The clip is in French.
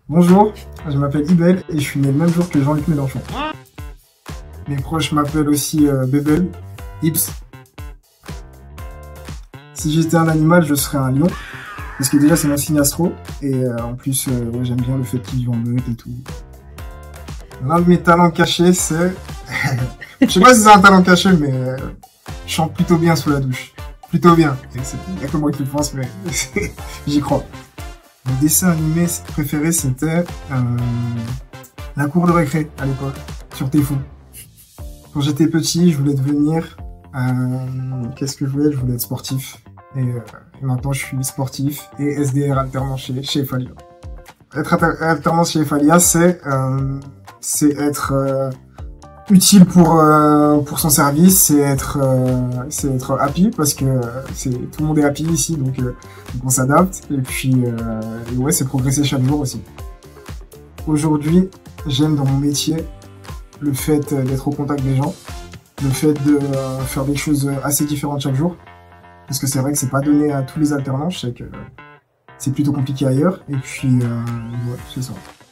Bonjour, je m'appelle Ibel et je suis né le même jour que Jean-Luc Mélenchon. Mes proches m'appellent aussi Bebel, Ibs. Si j'étais un animal, je serais un lion. Parce que déjà, c'est mon signe astro. Et en plus, ouais, j'aime bien le fait qu'il vive en meute et tout. L'un de mes talents cachés, c'est... Je sais pas si c'est un talent caché, mais je chante plutôt bien sous la douche. Plutôt bien. Il y a que moi qui le pense, mais j'y crois. Mon dessin animé préféré, c'était La cour de récré, à l'époque, sur Téfou. Quand j'étais petit, je voulais devenir... qu'est-ce que je voulais? Je voulais être sportif. Et maintenant, je suis sportif et SDR alternant chez Efalia. Être alternant chez Efalia, c'est être utile pour son service, c'est être happy, parce que tout le monde est happy ici, donc on s'adapte. Et puis, ouais, c'est progresser chaque jour aussi. Aujourd'hui, j'aime dans mon métier le fait d'être au contact des gens, le fait de faire des choses assez différentes chaque jour. Parce que c'est vrai que c'est pas donné à tous les alternants, je sais que c'est plutôt compliqué ailleurs, et puis ouais, c'est ça.